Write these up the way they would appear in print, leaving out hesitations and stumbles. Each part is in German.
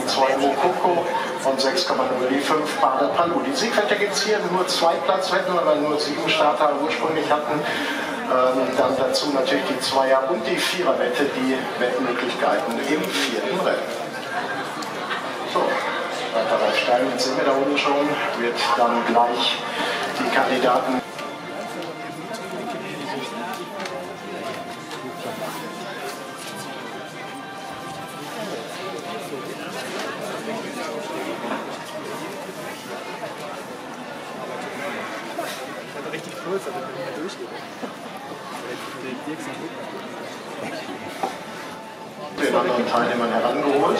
2 Mukoko und 6,0 die 5 Bader Palu. Die Siegwette gibt es hier nur 2 Platzwetten, weil wir nur 7 Starter ursprünglich hatten. Dann dazu natürlich die 2er- und die 4er-Wette, die Wettmöglichkeiten im 4. Rennen. So, weiterer Stein, jetzt sind wir da oben schon, wird dann gleich die Kandidaten. Richtig cool, also wenn man durchgeht. Den anderen Teilnehmern herangeholt.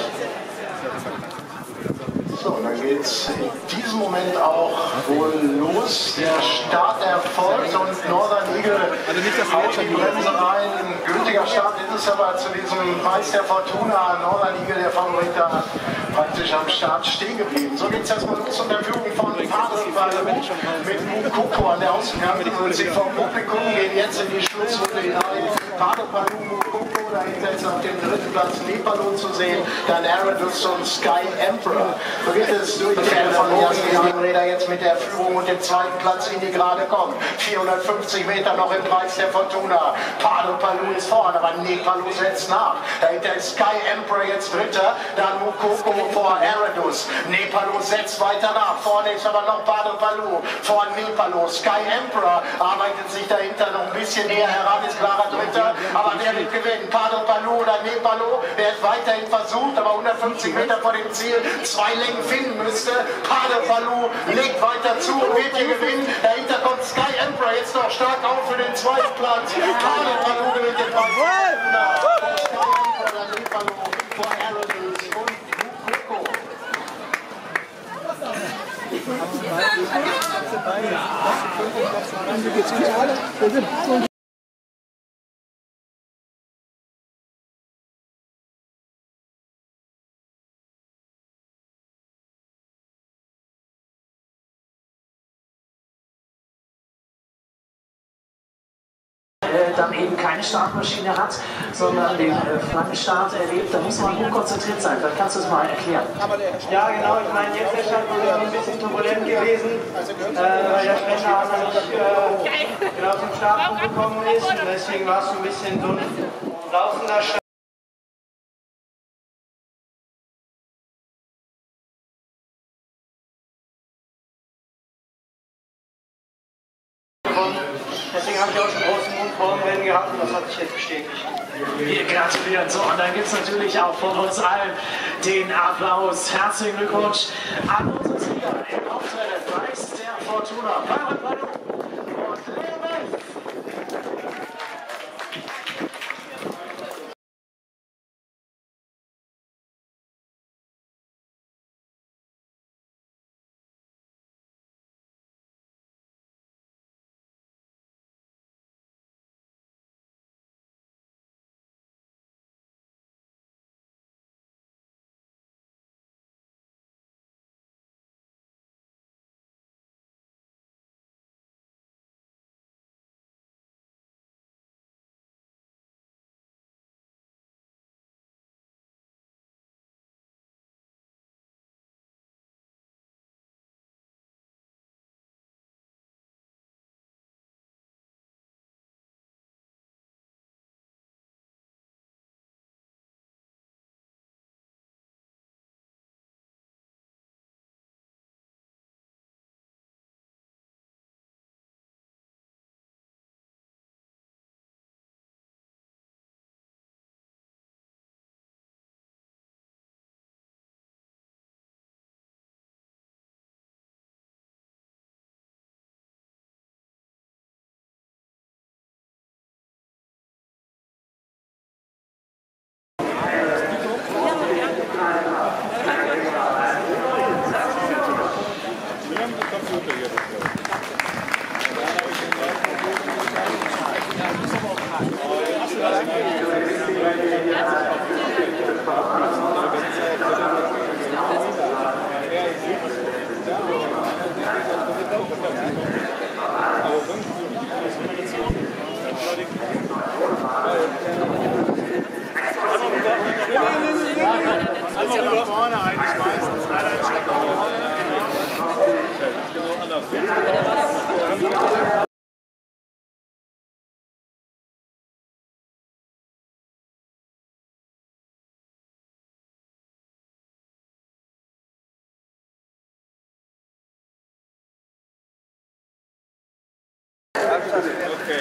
So, und dann geht es in diesem Moment auch wohl los. Der Start erfolgt und Northern Eagle haut die Bremse rein. Ein gültiger Start ist es aber zu diesem Preis der Fortuna. Northern Eagle, der Favorit, da praktisch am Start stehen geblieben. So geht es erstmal los unter Führung von Pader mit Mukoko an der Außenkante. Und sie vom Publikum gehen jetzt in die Schlussrunde hinein. Pader, Mukoko, dahinter ist auf dem 3. Platz Nepalo zu sehen, dann Aradus und Sky Emperor. So geht es durch die Fälle von den Räder jetzt mit der Führung und dem 2. Platz in die Gerade kommen. 450 Meter noch im Preis der Fortuna. Pader ist vorne, aber Nepalo setzt nach. Dahinter ist Sky Emperor jetzt Dritter, dann Mukoko vor Aradus. Nepalo setzt weiter nach. Vorne ist aber noch Pader vor Nepalo. Sky Emperor arbeitet sich dahinter noch ein bisschen näher heran, ist klarer Dritter. Aber wer wird gewinnen? Pader oder Nepalo? Der ist weiterhin versucht, aber 150 Meter vor dem Ziel 2 Längen finden müsste. Pader legt weiter zu und wird hier gewinnen. Dahinter kommt Sky Emperor jetzt noch stark auf für den 2. Platz. Pader gewinnt den Preis. Sky Emperor, Nepalo vor Aradus und Mukoko. Dann eben keine Startmaschine hat, sondern den Flankenstart erlebt, da muss man gut konzentriert sein. Vielleicht kannst du es mal erklären. Ja, genau. Ich meine, jetzt der Start war ein bisschen turbulent gewesen, weil der Sprecher nicht genau zum Startpunkt gekommen ist. Und deswegen war es ein bisschen so ein laufender Start. Deswegen habe ich auch schon großen Mund vor dem Rennen gehabt und das hat sich jetzt bestätigt. Wir gratulieren. So, und dann gibt es natürlich auch von uns allen den Applaus. Herzlichen Glückwunsch an unsere Sieger im Hauptrennen Preis der Fortuna. Einfach über vorne eigentlich meistens. Leider ein Stück nach vorne. Genau anders. Okay.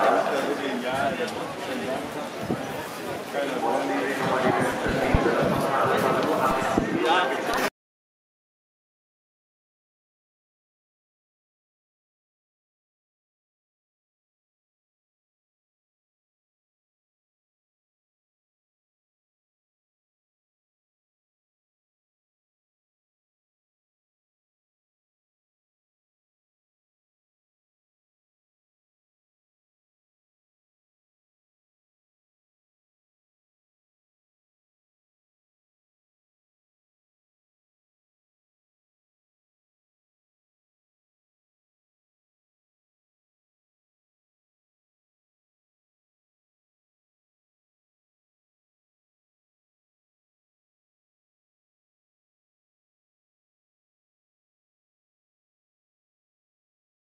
Ja.